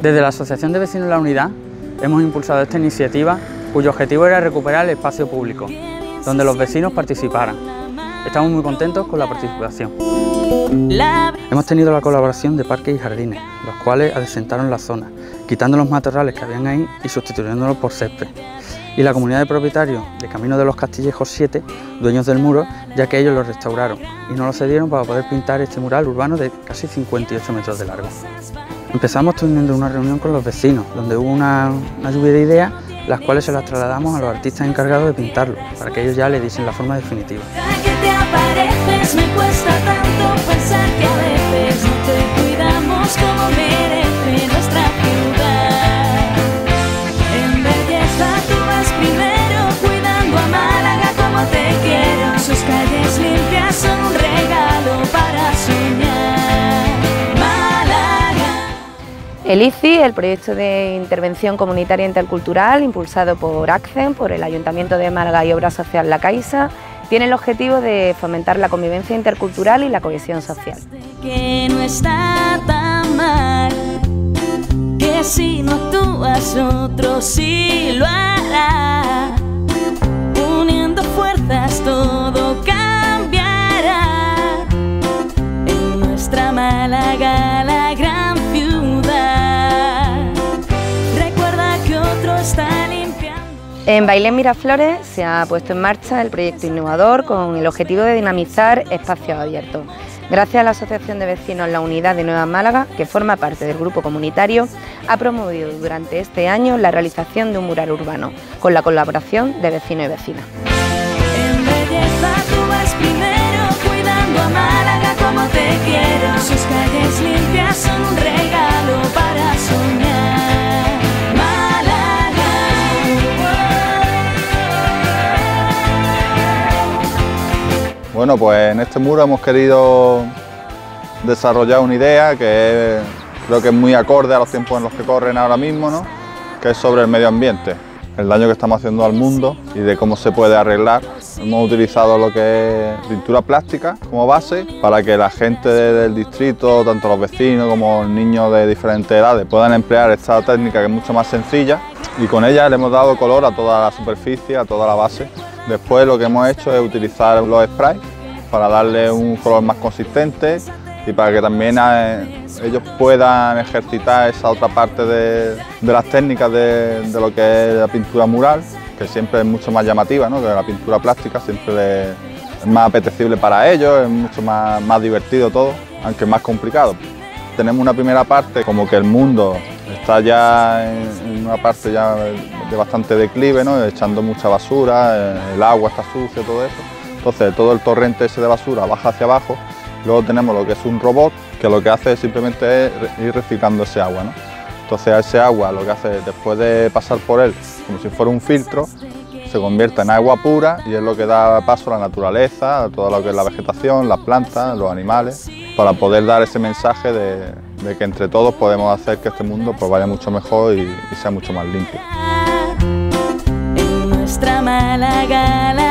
Desde la Asociación de Vecinos La Unidad hemos impulsado esta iniciativa cuyo objetivo era recuperar el espacio público, donde los vecinos participaran. Estamos muy contentos con la participación. Hemos tenido la colaboración de Parques y Jardines, los cuales adecentaron la zona, quitando los matorrales que habían ahí y sustituyéndolos por césped. Y la comunidad de propietarios de Camino de los Castillejos 7, dueños del muro, ya que ellos lo restauraron y nos lo cedieron para poder pintar este mural urbano de casi 58 metros de largo. Empezamos teniendo una reunión con los vecinos, donde hubo una lluvia de ideas, las cuales se las trasladamos a los artistas encargados de pintarlo, para que ellos ya le diesen la forma definitiva. Me cuesta tanto pensar que a veces no te cuidamos como merece nuestra ciudad. En belleza tú vas primero, cuidando a Málaga como te quiero. Sus calles limpias son un regalo para soñar. Málaga. El ICI, el proyecto de intervención comunitaria intercultural impulsado por ACCEN, por el Ayuntamiento de Málaga y Obra Social La Caixa, tiene el objetivo de fomentar la convivencia intercultural y la cohesión social. Que no está tan mal, que si no actúas otro sí lo hará. Uniendo fuerzas todo cambiará. En nuestra Málaga, la gran ciudad. Recuerda que otro está limpiando. En Bailén Miraflores se ha puesto en marcha el proyecto innovador con el objetivo de dinamizar espacios abiertos. Gracias a la Asociación de Vecinos La Unidad de Nueva Málaga, que forma parte del grupo comunitario, ha promovido durante este año la realización de un mural urbano, con la colaboración de vecinos y vecinas. En belleza tú vas primero, cuidando a Málaga como te quiero. Sus calles limpias son un regalo para soñar. Bueno, pues en este muro hemos querido desarrollar una idea que creo que es muy acorde a los tiempos en los que corren ahora mismo, ¿no? Que es sobre el medio ambiente, el daño que estamos haciendo al mundo y de cómo se puede arreglar. Hemos utilizado lo que es pintura plástica como base para que la gente del distrito, tanto los vecinos como los niños de diferentes edades, puedan emplear esta técnica que es mucho más sencilla y con ella le hemos dado color a toda la superficie, a toda la base. Después lo que hemos hecho es utilizar los sprays para darle un color más consistente y para que también ellos puedan ejercitar esa otra parte de las técnicas de lo que es la pintura mural, que siempre es mucho más llamativa, ¿no? Que la pintura plástica siempre es más apetecible para ellos, es mucho más divertido todo, aunque más complicado. Tenemos una primera parte como que el mundo está ya en una parte ya de bastante declive, ¿no? Echando mucha basura, el agua está sucia, todo eso. Entonces todo el torrente ese de basura baja hacia abajo. Luego tenemos lo que es un robot que lo que hace simplemente es ir reciclando ese agua, ¿no? Entonces a ese agua lo que hace después de pasar por él, como si fuera un filtro, se convierte en agua pura y es lo que da paso a la naturaleza, a todo lo que es la vegetación, las plantas, los animales, para poder dar ese mensaje de que entre todos podemos hacer que este mundo pues vaya mucho mejor y sea mucho más limpio. En nuestra Málaga,